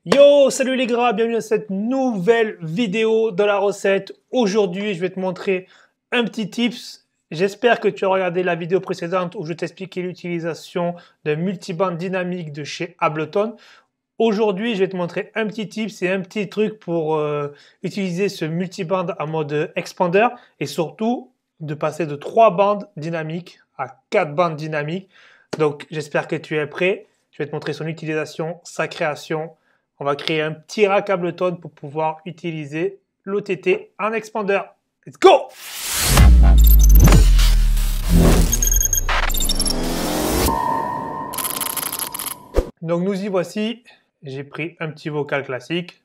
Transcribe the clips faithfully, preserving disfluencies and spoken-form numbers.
Yo, salut les gras, bienvenue à cette nouvelle vidéo de la recette. Aujourd'hui, je vais te montrer un petit tips. J'espère que tu as regardé la vidéo précédente où je t'expliquais l'utilisation d'un multiband dynamique de chez Ableton. Aujourd'hui, je vais te montrer un petit tips et un petit truc pour euh, utiliser ce multiband en mode expander et surtout de passer de trois bandes dynamiques à quatre bandes dynamiques. Donc, j'espère que tu es prêt. Je vais te montrer son utilisation, sa création. On va créer un petit rack Ableton pour pouvoir utiliser l'O T T en expander. Let's go! Donc nous y voici. J'ai pris un petit vocal classique.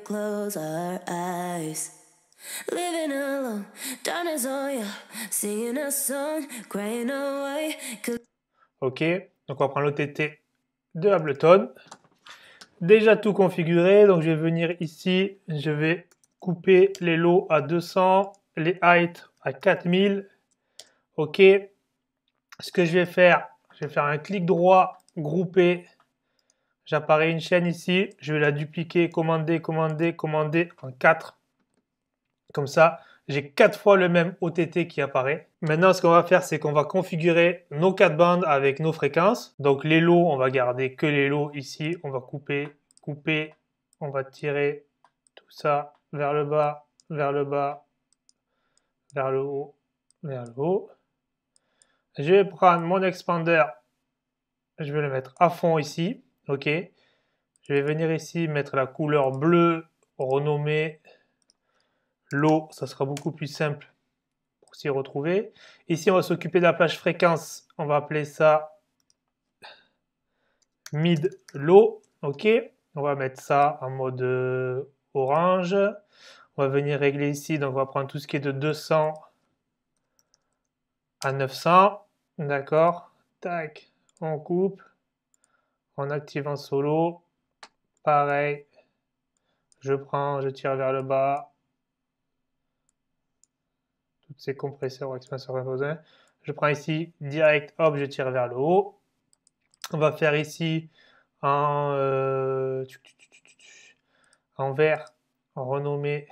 Ok, donc on va prendre l'O T T de Ableton. Déjà tout configuré, donc je vais venir ici, je vais couper les lows à deux cents, les heights à quatre mille. Ok, ce que je vais faire, je vais faire un clic droit, grouper. J'apparais une chaîne ici, je vais la dupliquer, commander, commander, commander en quatre. Comme ça, j'ai quatre fois le même O T T qui apparaît. Maintenant, ce qu'on va faire, c'est qu'on va configurer nos quatre bandes avec nos fréquences. Donc les lows, on va garder que les lows ici. On va couper, couper, on va tirer tout ça vers le bas, vers le bas, vers le haut, vers le haut. Je vais prendre mon expander, je vais le mettre à fond ici. Ok. Je vais venir ici mettre la couleur bleue, renommer low, ça sera beaucoup plus simple pour s'y retrouver. Ici, on va s'occuper de la plage fréquence. On va appeler ça mid low. Ok. On va mettre ça en mode euh, orange. On va venir régler ici. Donc, on va prendre tout ce qui est de deux cents à neuf cents. D'accord. Tac. On coupe. On active en solo. Pareil. Je prends, je tire vers le bas. Toutes ces compresseurs, expanseurs imposés. Je prends ici direct, hop, je tire vers le haut. On va faire ici en, euh, en vert, en renommé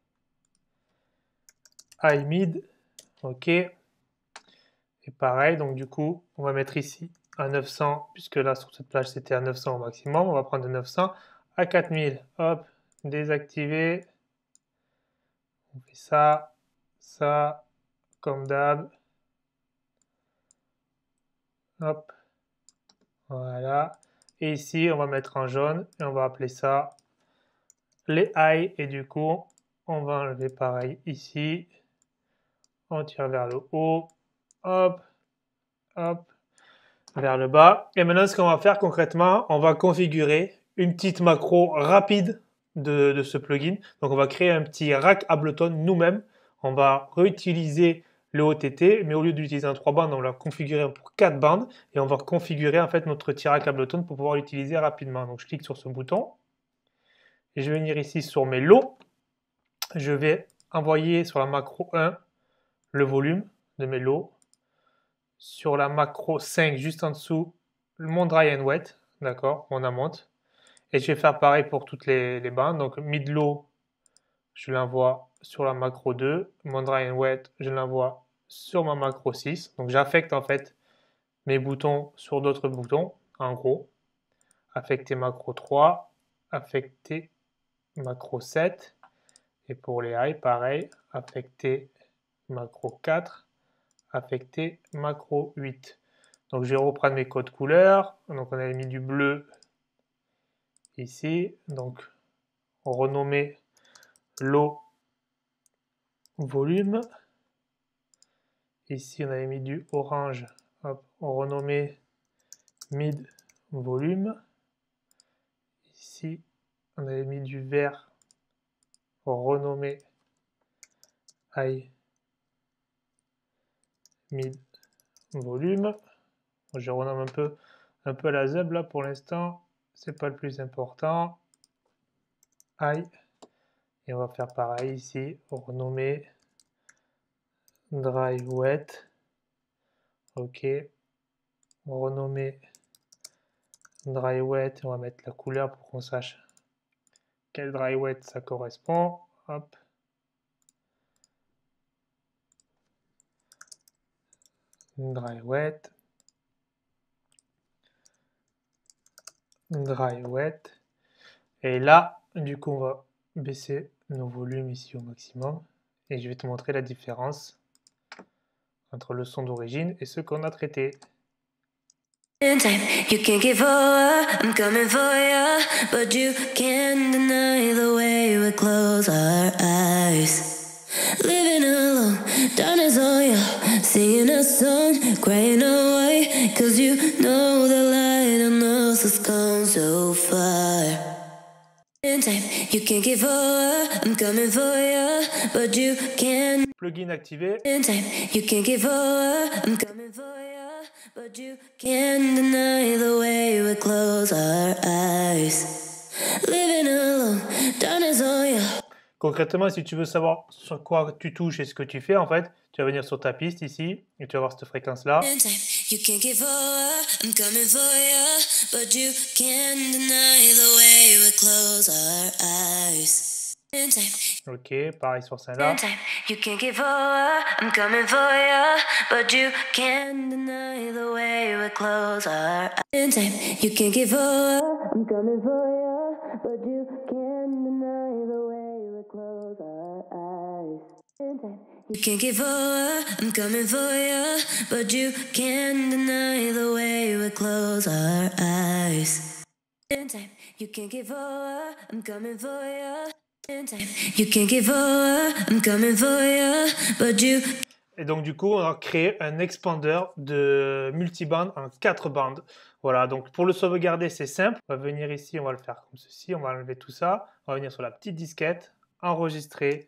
high mid. Ok. Et pareil, donc du coup, on va mettre ici à neuf cents, puisque là sur cette plage c'était à neuf cents au maximum. On va prendre de neuf cents à quatre mille. Hop, désactiver. On fait ça, ça, comme d'hab. Hop, voilà. Et ici, on va mettre en jaune et on va appeler ça les high. Et du coup, on va enlever pareil ici. On tire vers le haut. Hop, hop, vers le bas. Et maintenant, ce qu'on va faire concrètement, on va configurer une petite macro rapide de, de ce plugin. Donc, on va créer un petit rack Ableton nous-mêmes. On va réutiliser le O T T, mais au lieu d'utiliser un trois bandes, on l'a configuré pour quatre bandes et on va configurer en fait notre petit rack Ableton pour pouvoir l'utiliser rapidement. Donc, je clique sur ce bouton et je vais venir ici sur mes lots. Je vais envoyer sur la macro un le volume de mes lots. Sur la macro cinq, juste en dessous, mon dry and wet, d'accord, mon amount. Et je vais faire pareil pour toutes les, les bandes. Donc mid low, je l'envoie sur la macro deux. Mon dry and wet, je l'envoie sur ma macro six. Donc j'affecte en fait mes boutons sur d'autres boutons, en gros. Affecter macro trois, affecter macro sept. Et pour les high, pareil, affecter macro quatre, affecter macro huit. Donc je vais reprendre mes codes couleurs. Donc on avait mis du bleu ici. Donc on renommait low volume. Ici on avait mis du orange. Hop, on renommait mid volume. Ici on avait mis du vert. On renommait high mid volume. Je renomme un peu, un peu la zeb là pour l'instant. C'est pas le plus important. High. Et on va faire pareil ici. Renommer dry wet. Ok. On va renommer dry wet. On va mettre la couleur pour qu'on sache quel dry wet ça correspond. Hop. Dry wet. Dry wet. Et là, du coup, on va baisser nos volumes ici au maximum. Et je vais te montrer la différence entre le son d'origine et ce qu'on a traité. In time, you can't give over, I'm coming for ya, but you can't deny the way we close our eyes. Living alone, darkness on ya, singing a song, crying away, cause you know the light on us has come so far. In time, you can't give over, I'm coming for ya, but you can't. Plugin activé. In time, you can't give over, I'm coming for ya, but you can't deny the way we close our eyes. Living alone, darkness on ya. Concrètement, si tu veux savoir sur quoi tu touches et ce que tu fais, en fait, tu vas venir sur ta piste ici et tu vas voir cette fréquence-là. In time, you can't give over, I'm coming for ya, but you can't deny the way we close our eyes. In time. Ok, pareil sur celle-là. In time, you can't give over, I'm coming for ya, but you can't deny the way we close our eyes. In time, you can't give over, I'm coming for ya, but you can't deny the way we close our eyes. In time, you can't give over, I'm coming for ya, but you can't deny the way we close our eyes. In time, you can't give over, I'm coming for ya. In time, you can't give over, I'm coming for ya, but you. Et donc du coup, on a créé un expander de multiband en quatre bandes. Voilà, donc pour le sauvegarder, c'est simple. On va venir ici, on va le faire comme ceci, on va enlever tout ça. On va venir sur la petite disquette, enregistrer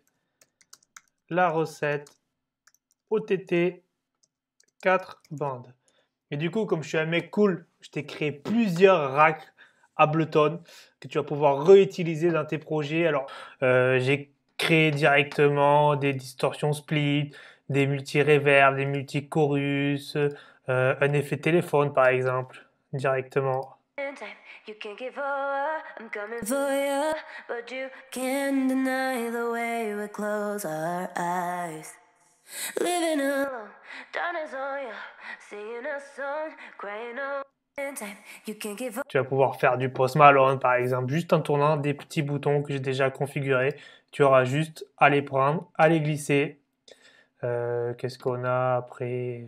la recette O T T quatre bandes. Et du coup, comme je suis un mec cool, je t'ai créé plusieurs racks Ableton que tu vas pouvoir réutiliser dans tes projets. Alors, euh, j'ai créé directement des distorsions split, des multi-reverb, des multi-chorus, euh, un effet téléphone par exemple, directement. You can't give over, I'm coming for ya, but you can't deny the way we close our eyes. Living alone, darkness on ya, singing a song, crying over. Tu vas pouvoir faire du Post Malone par exemple, juste en tournant des petits boutons que j'ai déjà configurés. Tu auras juste à les prendre, à les glisser. Euh, Qu'est-ce qu'on a après?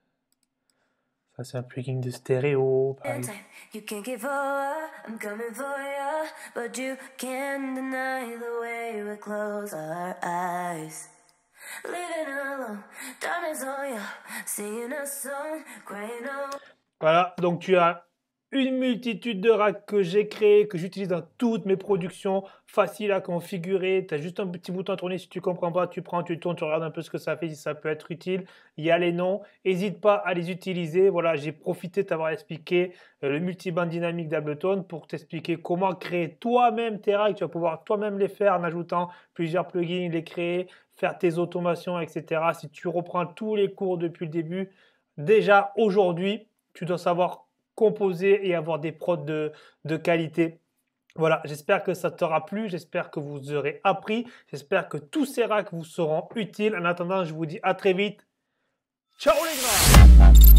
Ça c'est un plugin de stéréo. Par exemple. You can't give over, I'm coming for ya, but you can't deny the way we close our eyes. Living alone, darkness on ya, singing a song, crying over. Voilà, donc tu as une multitude de racks que j'ai créés, que j'utilise dans toutes mes productions, facile à configurer. Tu as juste un petit bouton à tourner, si tu ne comprends pas, tu prends, tu tournes, tu regardes un peu ce que ça fait, si ça peut être utile. Il y a les noms, n'hésite pas à les utiliser. Voilà, j'ai profité de t'avoir expliqué euh, le multiband dynamique d'Ableton pour t'expliquer comment créer toi-même tes racks. Tu vas pouvoir toi-même les faire en ajoutant plusieurs plugins, les créer, faire tes automations, et cetera. Si tu reprends tous les cours depuis le début, déjà aujourd'hui, tu dois savoir composer et avoir des prods de, de qualité. Voilà, j'espère que ça t'aura plu, j'espère que vous aurez appris, j'espère que tous ces racks vous seront utiles. En attendant, je vous dis à très vite. Ciao les gars!